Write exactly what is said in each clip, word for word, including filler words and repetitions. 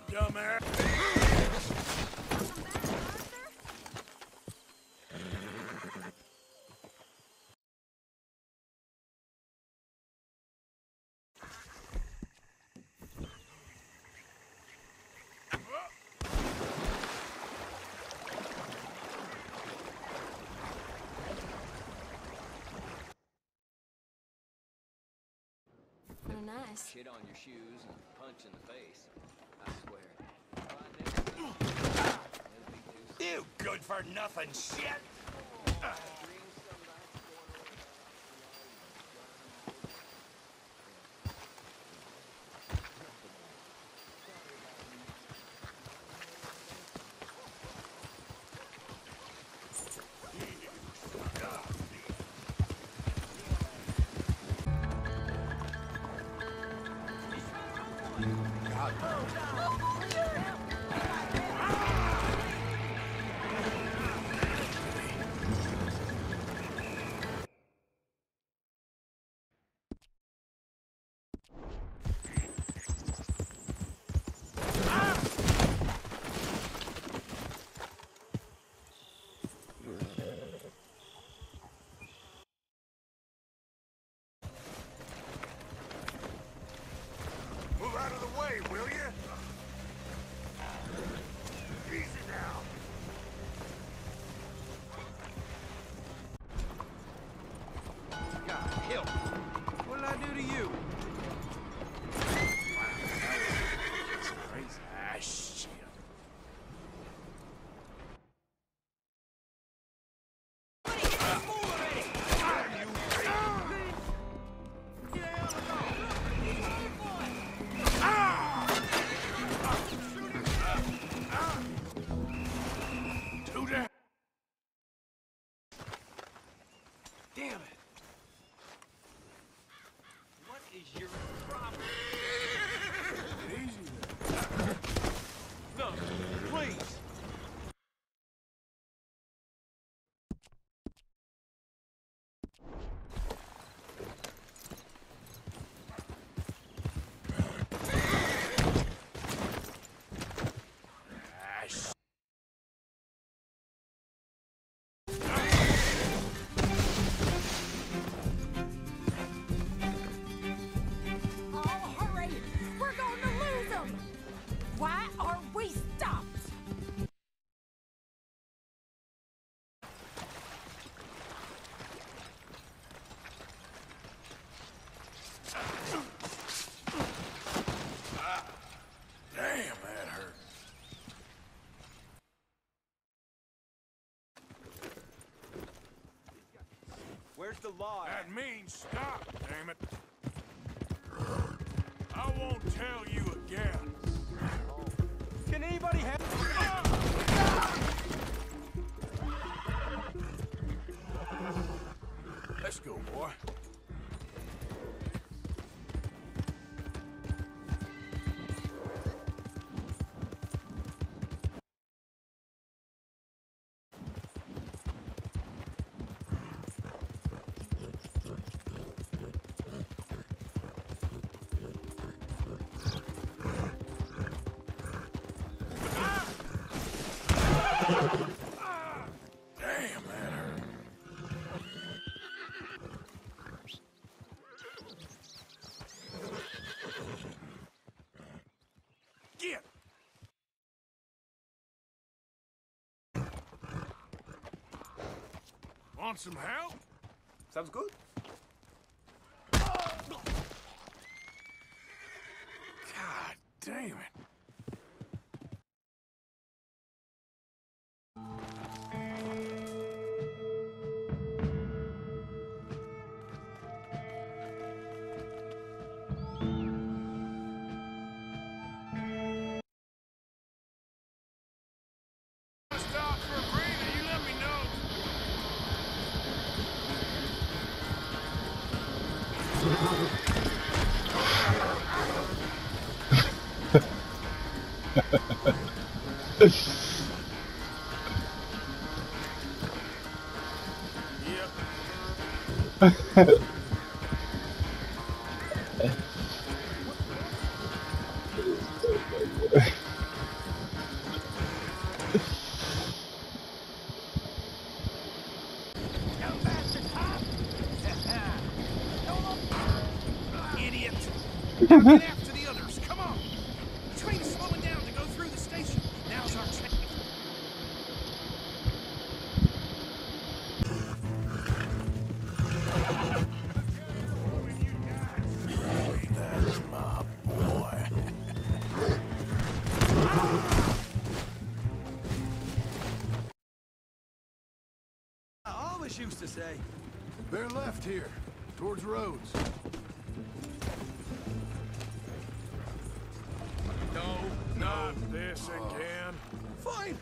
dumbass. Nice. Shit on your shoes and punch in the face. I swear. You good for nothing shit. Move out of the way, will you? Easy now. God, help! What did I do to you? That's crazy. Ah, shit. Damn it! What is your problem? Easy No, please! Ah, shit. Oh, hurry! We're going to lose them! Why are we stopped? Damn, that hurt. Where's the law? That means stop, damn it. I won't tell you again. Can anybody help? Let's go, boy. Damn, that hurt. Get! Want some help? Sounds good. God damn it. Stop for a breather, you let me know. Yep. Now get after the others. Come on. The train's slowing down to go through the station. Now's our chance. That's my boy. I always used to say. They're left here, towards Rhodes. No, not this again. Fine.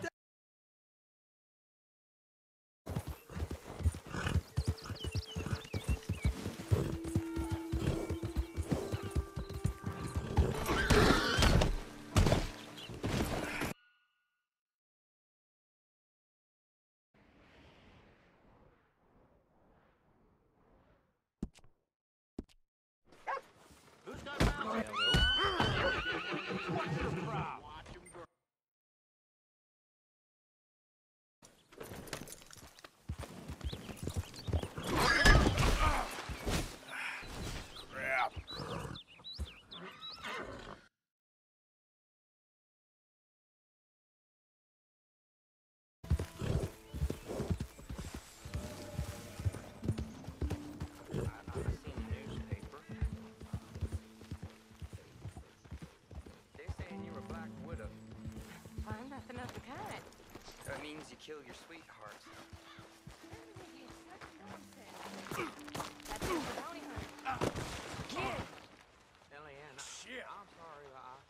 Crap. Find nothing of the kind. That means you kill your sweetheart. That's the bounty hunter. Kid! Eliana, Shit. I'm sorry, but I...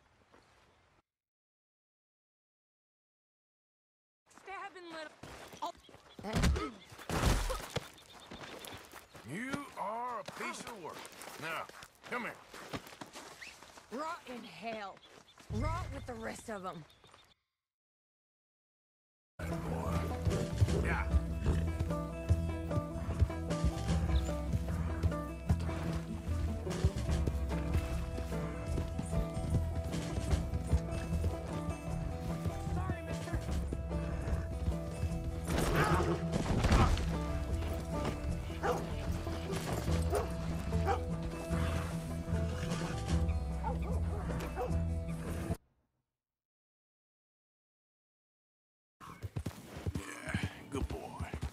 Stabbing little... Oh. You are a piece of work. Now, come here. Rot in hell. Rot with the rest of them. Yeah. Sorry, mister. Good boy.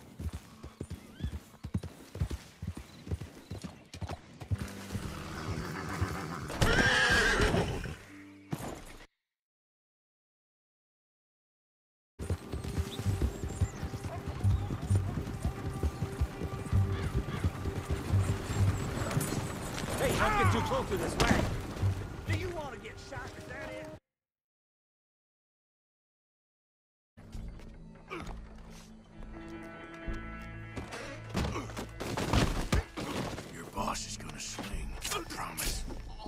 Hey, don't get too close to this wagon. Do you want to get shot? Is that it? Your boss is gonna swing, I promise.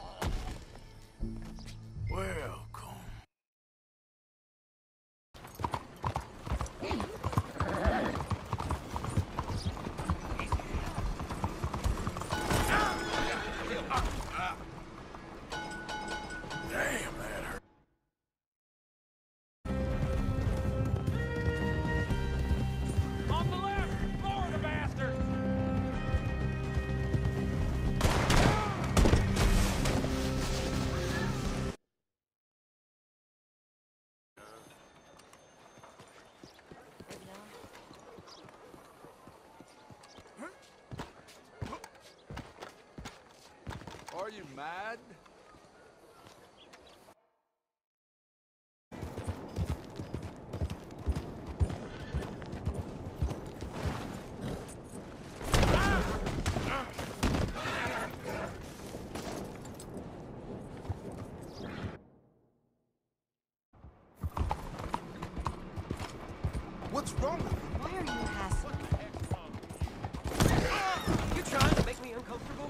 Welcome. Damn, that hurt. On the left! More the bastard! Are you mad? What's wrong with you? Why are you hassling? You trying to make me uncomfortable?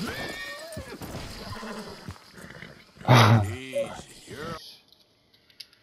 Easy. You're...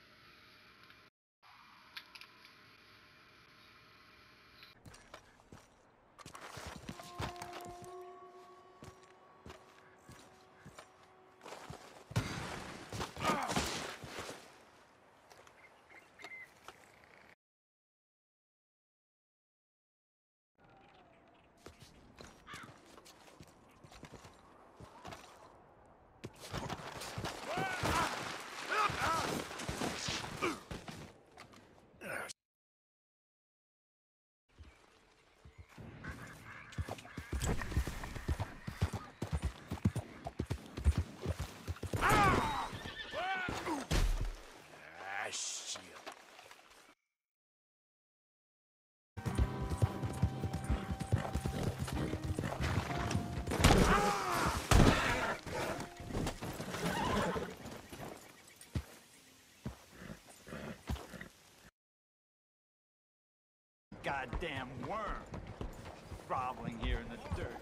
goddamn worm groveling here in the dirt.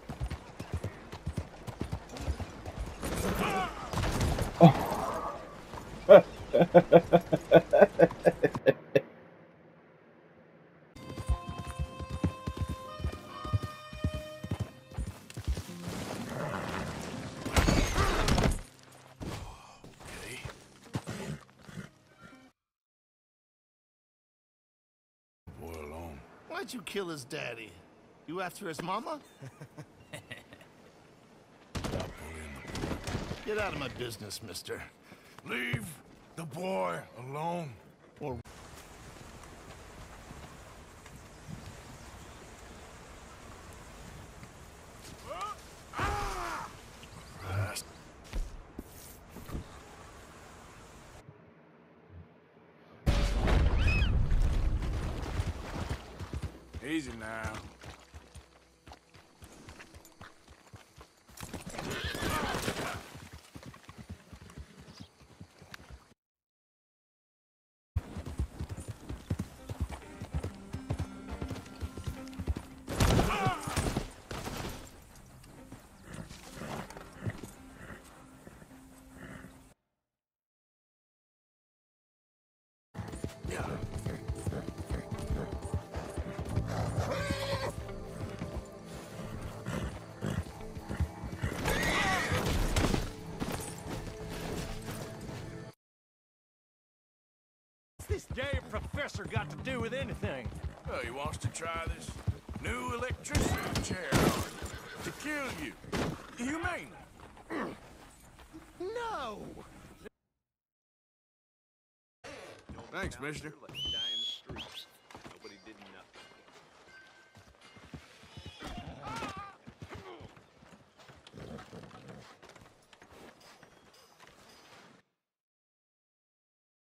Why'd you kill his daddy? You after his mama? Get out of my business, mister. Leave the boy alone. Or Easy now. What's this damn professor got to do with anything? Oh, he wants to try this new electricity chair on to kill you. Humanely. no! Thanks, mister. Like die in the streets.